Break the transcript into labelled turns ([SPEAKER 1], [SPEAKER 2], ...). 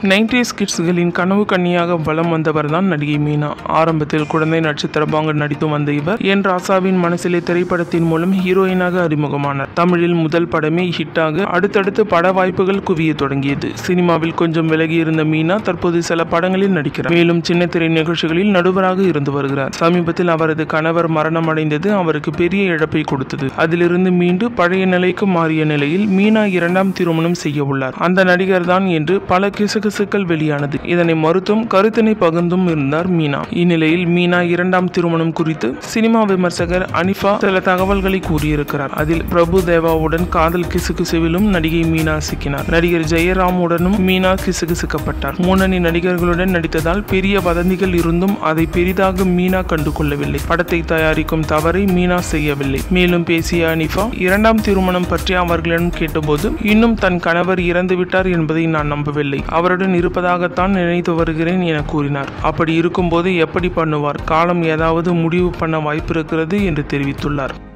[SPEAKER 1] 90s கிட்ஸ்களின் கனவு கன்னியாக வலம் வந்தவர் தான் நடிகை மீனா. ஆரம்பத்தில் குழந்தை நட்சத்திர பாங்க நடித்து வந்த இவர் என் ராசாவின் மனசிலே திரைப்படத்தின் மூலம் ஹீரோயினாக அறிமுகமானார். தமிழில் முதல் படமே ஹிட்டாக அடுத்தடுத்து பட வாய்ப்புகள் குவிய தொடங்கியது. சினிமாவில் கொஞ்சம் விலகி இருந்த மீனா தற்போது சில படங்களில் நடிக்கிறார். மேலும் சின்ன திரை நிகழ்ச்சிகளில் நடுவராக இருந்து வருகிறார். சமீபத்தில் அவரது கணவர் மரணம் அடைந்தது அவருக்கு பெரிய இழப்பை கொடுத்தது. அதிலிருந்து மீண்டு பழைய நிலைக்கு மாறிய நிலையில் மீனா 2ஆம் திருமணம் செய்ய உள்ளார். அந்த நடிகர் தான் என்று பல கிசுகிசுக்கள் வெளியானது. இதனை மறுத்தும் கருத்தினை பகிர்ந்தும் இருந்தார் மீனா. இந்நிலையில் மீனா 2ஆம் திருமணம் குறித்து சினிமா விமர்சகர் அனிஃபா சில தகவல்களை கூறியிருக்கிறார். அதில் பிரபு தேவாவுடன் காதல் கிசுகிசுவிலும் நடிகை மீனா சிக்கினார். நடிகர் ஜெயராமுடனும் மீனா கிசுகிசுக்கப்பட்டார். முன்னணி நடிகர்களுடன் நடித்ததால் பெரிய வதந்திகள் இருந்தும் அதை பெரிதாக மீனா கண்டுகொள்ளவில்லை. படத்தை தயாரிக்கும் தவறை மீனா செய்யவில்லை. மேலும் பேசிய அனிஃபா 2ஆம் திருமணம் பற்றி அவர்களிடம் கேட்டபோது இன்னும் தன் கணவர் இறந்துவிட்டார் என்பதை நான் நம்பவில்லை. அவருடன் இருப்பதாகத்தான் நினைத்து வருகிறேன் என கூறினார். அப்படி இருக்கும்போது எப்படி பண்ணுவார்? காலம் ஏதாவது முடிவு பண்ண வாய்ப்பு இருக்கிறது என்று தெரிவித்துள்ளார்.